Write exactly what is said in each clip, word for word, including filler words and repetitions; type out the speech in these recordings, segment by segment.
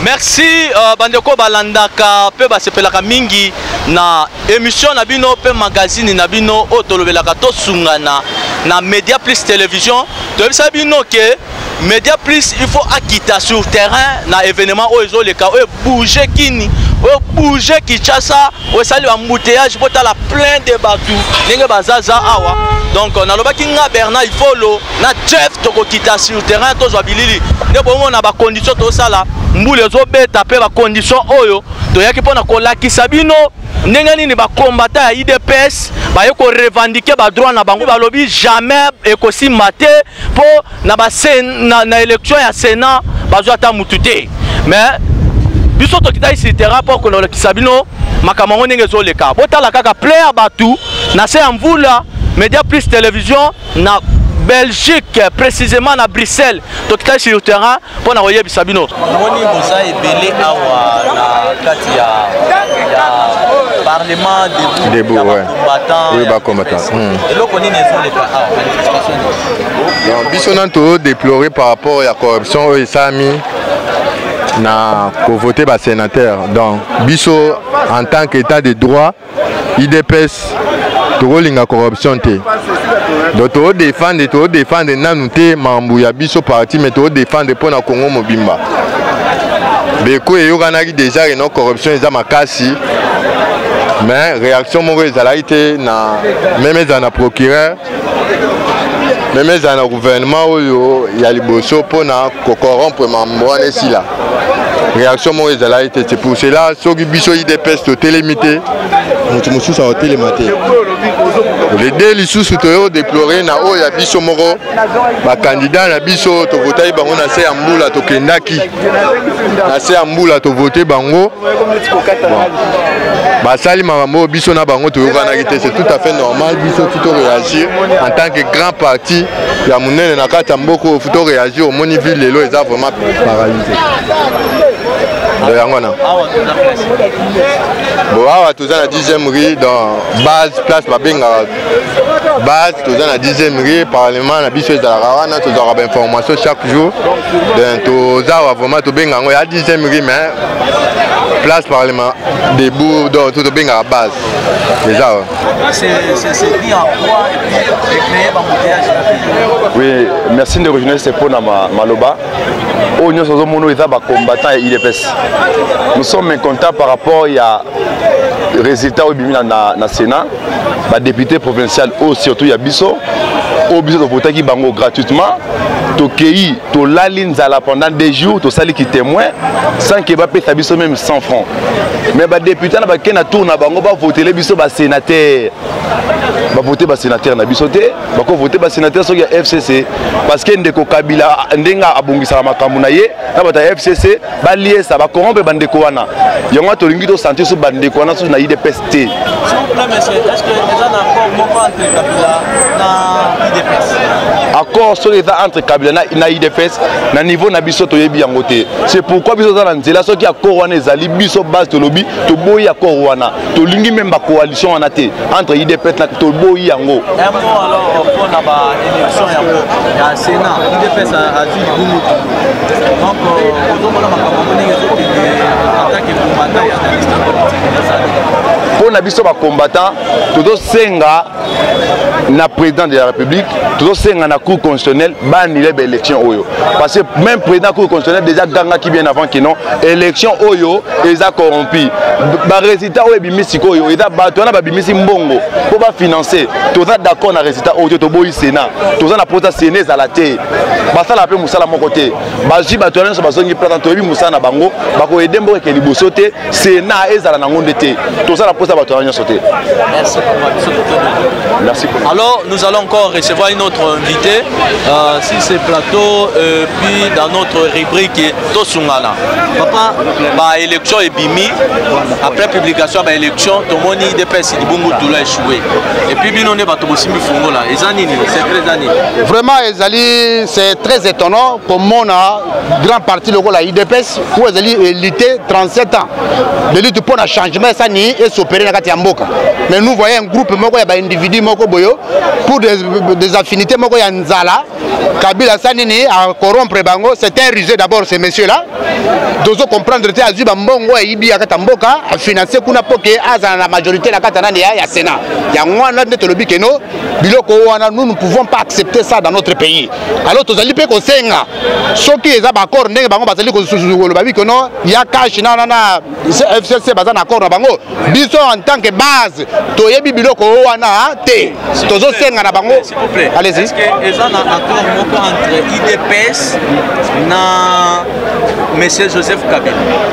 Merci uh, bandeko balandaka pe basepelaka mingi na émission na bino pe magazine na bino otolobelaka to sungana na Media Plus télévision. To bisa bino ke Media Plus il faut akita sur terrain na événement o ezo leka o bouger kini o bouger Kinshasa o sali embouteillage pour la plein de bateaux ndenge bazaza awa. Donc on a le bakinga Bernard il faut lo na chef to kita sur terrain to zo bilili ne bongo na ba condition to sala mbule zo beta pe ba condition oyo to yaki pona ko lakisa bino ndenge nini ba combattant ya I D P S ba yeko revendiquer ba droit na bango ba lobi jamais ekosi maté po na ba sen na, na élection ya Sénat ba zo ata mutute mais biso to kita ici terrain pour ko lakisa bino makamango ndenge zo leka botala kaka player batu na se mvula Media Plus télévision na Belgique, précisément à Bruxelles. Donc, tu es sur le terrain pour nous envoyer Bisabino. Moni Bosa est belé à la Katia. Parlement debout. Debout, ouais. Oui, bah, combattant. Et là, on est dans les manifestations. Donc, Bissonanto déploré par rapport à la corruption et Sami na voté par sénateur. Donc, Bisso, en tant qu'état de droit, I D P S, tout la corruption. Donc, tu défends, tu défends nanouté Mambouya Bisso parti, mais tu défends pour na Congo Mobimba. Beko et Yoganagi déjà une corruption ils ma kasi. Mais réaction mauvaise elle a été na même dans la procureur, même dans le gouvernement où il y a les bossos pour na corrompre Mambouya ici là. Réaction mauvaise elle a été c'est pour cela ceux qui Bisso I D P S tout limité. Nous nous sommes télématé. Les deux les sous sont déplorés na o ya Bisso moro ba candidat na Bisso to voter bango na se ambula to kendaki na se ambula to voter bango ba sali mambo Bisso na bango to yokana kité c'est tout à fait normal Bisso tout réagir en tant que grand parti ya munene na kata mboko tout réagir au moni ville lelo est vraiment paralysé. De Yangona. Bon, awa tous dans la dixième rue dans base place Babenga base tous dans la dixième rue parlement na biso za la rawana tous aura information chaque jour donc tous awa vraiment to benga ngo ya dixième rue mais place parlement debout dans tout benga base déjà c'est c'est dit en quoi éclairer embouteillage. Oui, merci de rejoindre ce point dans Maloba. Au niveau de mon état combattant et I D P S. Nous sommes mécontents par rapport à résultat au na na Sénat, ba député provincial au surtout ya Bisso, au Bisso de voter qui bango gratuitement, to kei to la ligne zala pendant des jours, to sali qui témoin sans que ba paye Bisso même cent francs. Mais ba député na ba kena tour na bango ba voter les Bisso ba sénateur. Ba voter ba sénateur na Bisso te, ba ko voter ba sénateur so ya F C C parce que ndeko Kabila ndenga abongisa makambu na ye, na ba ta F C C ba lié ça ba corrompre bandeko wana. Yonga to lingi to santé so bandeko wana so na I D P S te. S'il vous plaît monsieur, est-ce que les gens accord moment entre Kabila na I D P S? Accord sur les entre Kabila na I D P S na niveau na Bisso to yebi yango te. C'est pourquoi Bisso za na nzela so ki accord wana ezali Bisso base to lobi to boyi accord wana. To lingi même ba coalition wana te entre I D P S na to boyi yango. Un mot alors pour na ba élection yango ya Sénat I D P S a dit bumu. Donc on doit makambo ndenge zo ke en tant que combattant et analyste politique. Pour na Bisso ba combattant to senga na président de la République, tout senga na cour constitutionnelle ba annuler ba élection oyo. Parce que même président cour constitutionnelle déjà ganga qui bien avant que non élection oyo ils a corrompu. Ba résultat oyo bimisi ko oyo eza ba to na ba bimisi mbongo pour ba financer. Tout ça d'accord na résultat oyo to boyi Sénat. Tout ça na prota Sénat za la té. Ba sala pe musala mon côté. Ba ji ba to na so ba zongi président to bi musala na bango ba ko aider mbo ke liboso te Sénat ezala na ngonde te. Tout ça na prota ba to na sauter. Merci pour Merci. Alors, nous allons encore recevoir une autre invitée euh, sur ce plateau, euh, puis dans notre rubrique Tosungana. Papa, bah, élection est bimi. Après publication, bah, élection, tout le monde I D P S, il a échoué. Et puis, bien, on est battu aussi, c'est très années. Vraiment, c'est très étonnant pour mon grand parti, le I D P S, où ils ont élité trente-sept ans. De lutte pour un changement, ça n'y est s'opérer dans la Mboka. Mais nous voyons un groupe, un individu, boyo pour des, des affinités moko ya nzala Kabila sanini à corrompre bango c'est un rusé d'abord ces messieurs là dozo comprendre te azuba mbongo ya ibi ya katamboka a financer kuna poke aza la majorité la katana ya ya Sénat ya ngwana nde tolobi keno biloko wana nous ne pouvons pas accepter ça dans notre pays alors tozali pe ko senga soki eza ba accord ndenge bango bazali ko susu ba bi kono ya cash na na F C C baza na accord na bango biso en tant que base toyebi biloko wana te tozo senga na bango s'il vous plaît allez-y est-ce que eza na accord moko entre I D P S na monsieur Joseph Kabila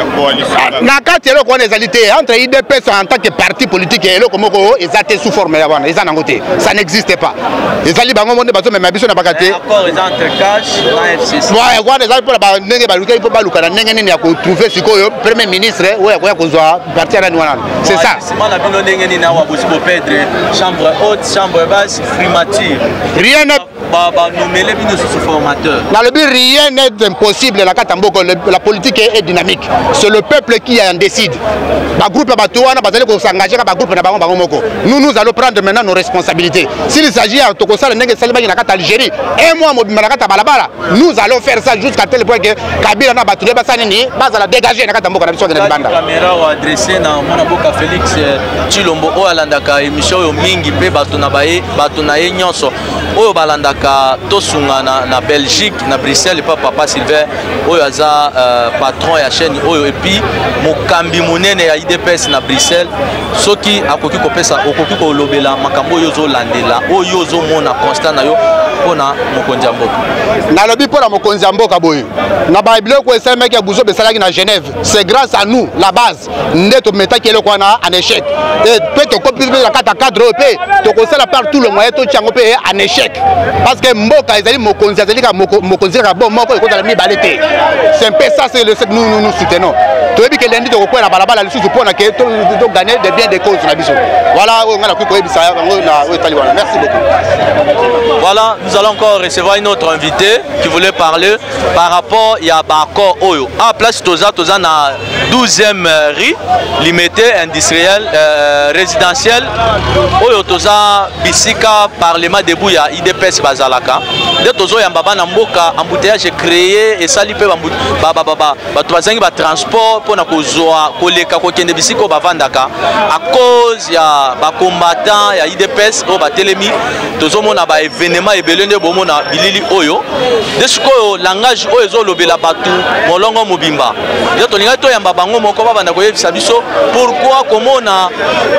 na kati eloko wana ezali te entre I D P S en tant que parti politique eloko moko eza te sous forme ya wana eza nango te ça n'existe pas ezali bango monde bazo mema biso na bakate accord eza entre cash na F C C ouais wana ezali pour ba ndenge baluka il faut baluka na ndenge nini ya ko trouver sikoyo premier ministre oya ko ya kozwa parti ya nani wana c'est ça c'est na bino ndenge nini awa bosi bo perdre chambre haute chambre basse primature rien n'est ba ba nommer bino sous formateur dans le but rien n'est impossible la katamboko la politique est dynamique c'est le peuple qui en décide ba groupe ba to wana bazali ko s'engager ka ba groupe na bango bango moko nous nous allons prendre maintenant nos responsabilités s'il s'agit à tokosala ndenge salibaki na kata Algérie et moi mobima na kata balabala nous allons faire ça jusqu'à tel point que Kabila na batule basani ni bazala dégager na kata mboka na biso na banda caméra ou adressé na mona boka Félix Chilombo o alandaka émission yo mingi pe bato na baye bato na ye nyonso oyo balandaka tosunga na, na Belgique na Bruxelles pa papa Sylvain oyo aza euh, patron ya chaîne oyo et puis mokambi monene ya I D P S na Bruxelles soki akoki kopesa okoki ko lobela makambo yo zo landela oyo zo mona constant na yo pona mokonzi ya mboka na lobi pona mokonzi ya mboka boye na ba bible ko esa meki ya buzo besalaki na Genève c'est grâce à nous la base ndeto metaki eloko na en échec et peut to copie la kata cadre pe to ko sala par tout le moyen to tiango pe en échec parce que mboka ezali mokonzi ezali ka mokonzi ka bon moko ko la mi balete c'est un peu ça c'est le nous nous nous soutenons to yebi ke lendi to ko na balabala le susu pona ke to to gagner des biens des causes na biso voilà on a ko yebi ça na otali wana merci beaucoup. Voilà, nous allons encore recevoir une autre invitée qui voulait parler par rapport à Bako Oyo. À place Toza, Toza na douzième rue, limité industriel, euh, résidentiel. Oyo Toza, Bisika, Parlement debout, il y a I D P S Bazalaka. De Tozo, Yambaba Namboka, embouteillage créé et ça lui peut baba baba. Batouazangi ba transport pour na kozoa, koleka, kokende Bisiko Bavandaka. À cause, il y a ba combattant, il y a I D P S, au Batelemi, Tozo Mona ba événement et belende bomona bilili oyo. De ce que langage oyo zo lobela batu, molongo mobimba. De tolinga to yamba bango moko baba na koye bisabiso. Pourquoi comment na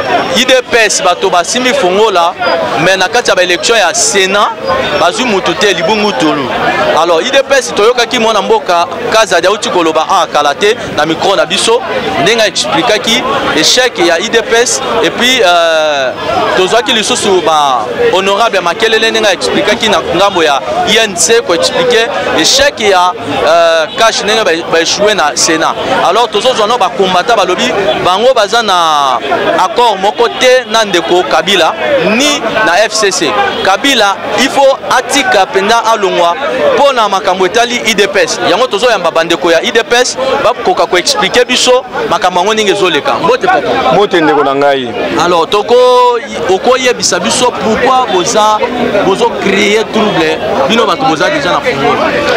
I D P S bato ba simi fongola, mais na kati ya ba élection ya Sénat, bazu mutute libungu tulu. Alors I D P S toyoka ki mona mboka kaza dia uti koloba a kalate na micro na biso, ndenga expliquer ki échec ya I D P S et puis euh tozo ki lisusu ba honorable Makelele ndenga expliquer ki na ngambo ya I N C ko expliquer échec ya euh cash ndenga ba échouer na Sénat. Alors tozo zono ba combattant ba lobby bango baza na accord moko te na ndeko Kabila ni na F C C. Kabila il faut atika penda alongwa pona makambo etali I D P S. Yango tozo yamba bandeko ya I D P S ba koka ko expliquer biso makambo ngo ninge zoleka. Mbote poko. Mbote ndeko na ngai. Alors toko okoye bisabiso pourquoi boza bozo créer trouble bino bato boza déjà na fongo.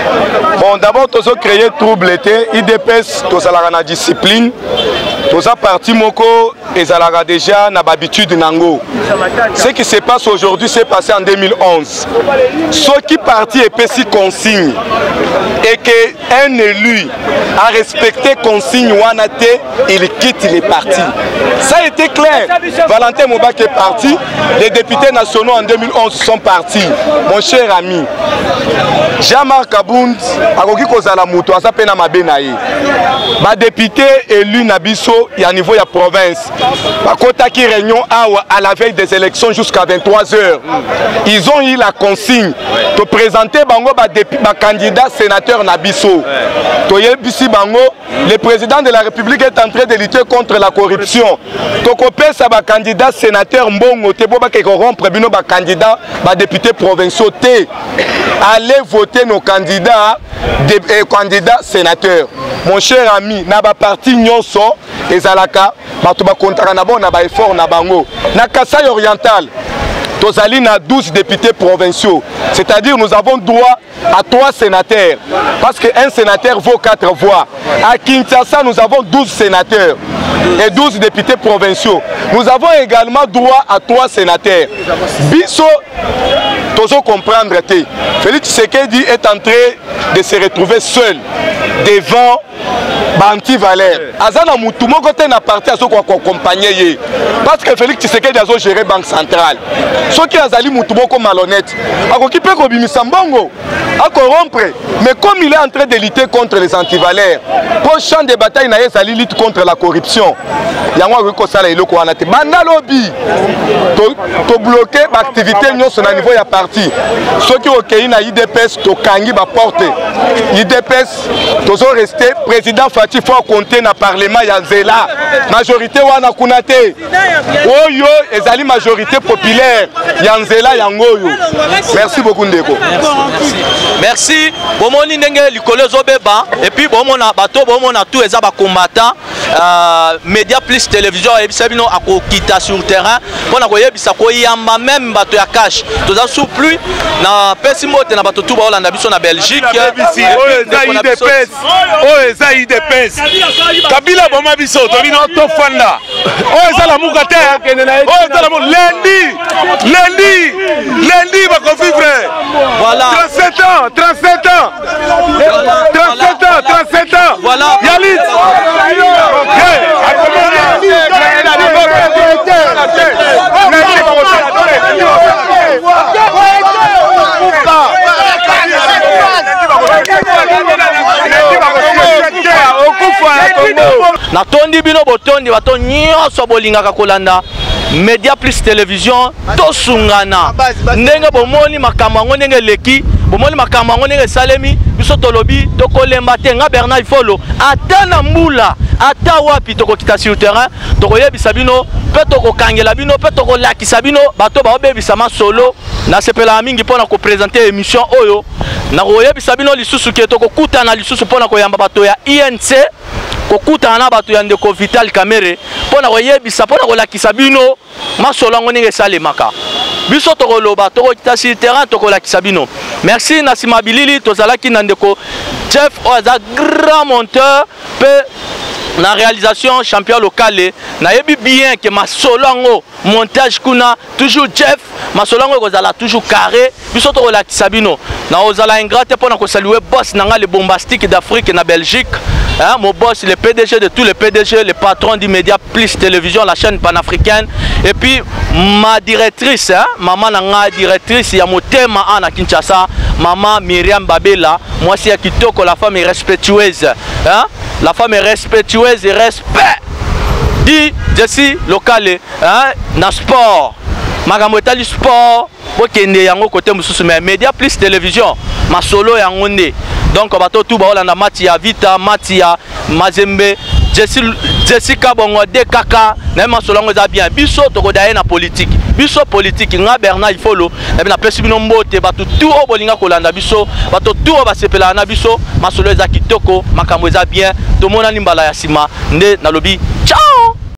Bon d'abord tozo créer trouble te I D P S tozalaka na discipline. Toza parti moko ezalaka déjà na habitude nango. Ce qui se passe aujourd'hui s'est passé en deux mille onze. Ceux qui parti et pesi consigne et que un élu a respecté consigne wanate, il quitte les partis. Ça a été clair. Valentin Mobak est parti, les députés nationaux en deux mille onze sont partis. Mon cher ami, Jean-Marc Abound akoki kozala muto asa pena mabena ye. Ba député élu na biso ya niveau ya province. Ba kota ki réunion à la veille des élections jusqu'à vingt-trois heures. Ils ont eu la consigne de présenter bango ba ba candidat sénateur na biso. Toyebisi bango, le président de la République est en train de lutter contre la corruption. Tokopé sa ba candidat sénateur mbongo te bo ba ke rompre bino ba candidat ba député provinciaux te. Allez voter nos candidats des eh, candidats sénateurs. Mon cher ami, na ba parti nyonso ezalaka bato ba kontaka na bon na ba effort na bango. Na Kasai oriental tozali na douze députés provinciaux, c'est-à-dire nous avons droit à trois sénateurs, parce qu'un sénateur vaut quatre voix. À Kinshasa, nous avons douze sénateurs et douze députés provinciaux. Nous avons également droit à trois sénateurs. Bisso, tozo comprendre, Félix Tshisekedi est en train de se retrouver seul devant Banti Valère. Azana Moutoumou côté n'a parti à ce qu'on accompagner parce que Félix Tshisekedi a géré banque centrale. Ce qui a zali Moutoumou comme malhonnête, a occupé comme Bimisambongo, à corrompre. Mais comme il est en train de lutter contre les antivaleurs, pour champ de bataille na yezali lutte contre la corruption. Yango ko sala iloko wana te. Banda lobby to to bloquer l'activité nyonso na niveau ya parti. Ceux qui okei na I D P S to kangi ba porte. I D P S tozo rester président Fati faut compter na parlement ya Nzela. Majorité wana kunate. Oyo ezali majorité populaire ya Nzela yango yo. Merci beaucoup ndeko. Merci. Bomoni ndenge likolo zobeba et puis bomona bato bomona tout eza ba combattant euh média plus télévision et bisabino akokita sur terrain pona koyebisa koyamba même bato ya cash toza sous plus na pesimote na bato tout ba Hollande biso na Belgique oyo eza I D P S oyo eza I D P S Kabila boma biso tolino to fanda oyo eza la muka te oyo eza la muka lundi lundi lundi ba ko vivre voilà trente-sept ans trente-sept ans trente-sept ans trente-sept ans voilà Yalit na tondi bino botondi bato nyonso bolingaka kolanda Media Plus Télévision tosungana ndenge bomoni makambo yango ndenge leki bomoni makambo yango ndenge salemi biso tolobi tokolemba te nga Bernard Ifolo ata na mbula ata wapi tokokita sur terrain tokoyebisa bino pe tokokangela bino pe tokolakisa bino bato baobebisa masolo na sepela mingi mpona kopresenter émission oyo na koyebisa bino lisusu ke tokokutana lisusu mpona koyamba bato ya I N C kokutana na bato ya ndeko Vital Kamerhe mpona koyebisa mpona kolakisa bino masolo yango ndenge esalemaka biso tokoloba tokokita sur terrain tokolakisa bino. Merci na nsima bilili tozalaki na ndeko Jeff oyo aza grand monteur pe na réalisation champion local na yebi bien que masolo yango montage kuna toujours Jeff masolo yango kozala toujours carré biso tokolakisa bino na ozala ingrate mpona kosaluer boss nanga le bombastique d'Afrique na Belgique. Hein, mon boss, le P D G de tous les P D G, le patron du Média Plus Télévision, la chaîne panafricaine. Et puis ma directrice, hein, maman nanga directrice, il y a mon thème à Kinshasa, maman Myriam Babela. Moi c'est Kitoko, la femme est respectueuse. Hein? La femme est respectueuse et respect. Dit, je suis local, hein, dans sport. Magambo etali sport, bokende yango côté mususu mais Média Plus Télévision, ma solo yango nde. Donc bato tout ba Hollande mati ya Vita, mati ya Mazembe, Jessica Bongo de Kaka, na masolo yango za bien. Biso tokodaye na politique. Biso politique nga Bernard Ifolo, na bina pesi bino mbote bato tout o bolinga kolanda biso, bato tout o basepela na biso, masolo za kitoko, makambo za bien. Tomona limbala ya sima nde na lobi. Ciao.